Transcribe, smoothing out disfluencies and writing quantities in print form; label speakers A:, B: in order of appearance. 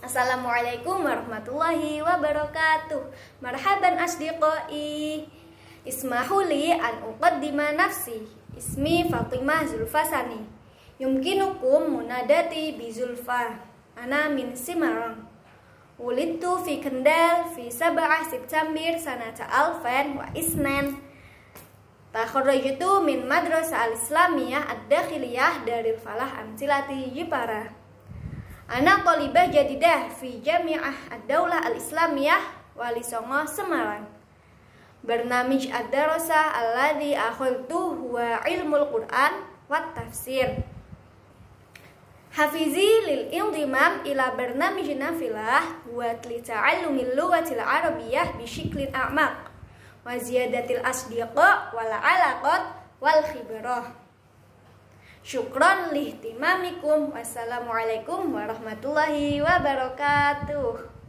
A: Assalamualaikum warahmatullahi wabarakatuh. Marhaban asdiqai. Ismahuli an uqaddima nafsi. Ismi Fatimah Zulfasani. Yumkinukum munadati bi Zulfa. Ana min Semarang. Wulidtu fi Kendal fi 7 September sanata alfen wa isnan. Takharrajtu min madrasah al-islamiyah ad-dakhiliyah Darul Falah Amsilati Jepara. Ana talibah jadidah fi Jami'ah Ad-Daulah Al-Islamiyah Wali Songo Semarang. Barnamij ad-darasah alladhi akhadtu huwa ilmul Qur'an wat tafsir. Hafizi lil indimam ila barnamijina filah wa lita'allumil lughatil arabiyyah bi syiklin a'maq wa ziyadatil asdiqa wal alaqat wal khibrah. Syukron lihtimamikum. Wassalamualaikum warahmatullahi wabarakatuh.